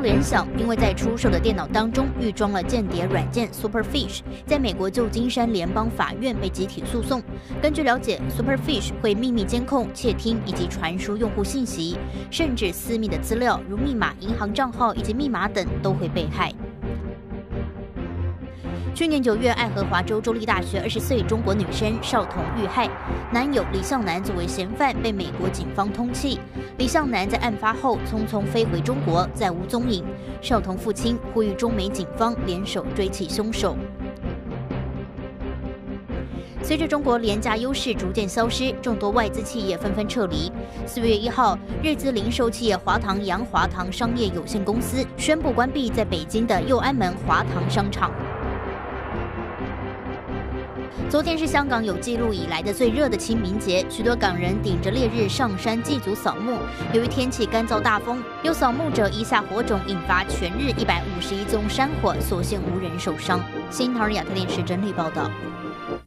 联想因为在出售的电脑当中预装了间谍软件 Superfish， 在美国旧金山联邦法院被集体诉讼。根据了解 ，Superfish 会秘密监控、窃听以及传输用户信息，甚至私密的资料如密码、银行账号以及密码等都会被害。去年9月，爱荷华州州立大学20岁中国女生邵彤遇害，男友李向南作为嫌犯被美国警方通缉。李向南在案发后匆匆飞回中国，再无踪影。邵彤父亲呼吁中美警方联手追缉凶手。随着中国廉价优势逐渐消失，众多外资企业纷纷撤离。4月1号，日资零售企业华堂洋华堂商业有限公司宣布关闭在北京的右安门华堂商场。昨天是香港有记录以来的最热的清明节，许多港人顶着烈日上山祭祖扫墓。由于天气干燥大风，有扫墓者遗下火种，引发全日151宗山火，所幸无人受伤。新唐人亚太电视整理报道。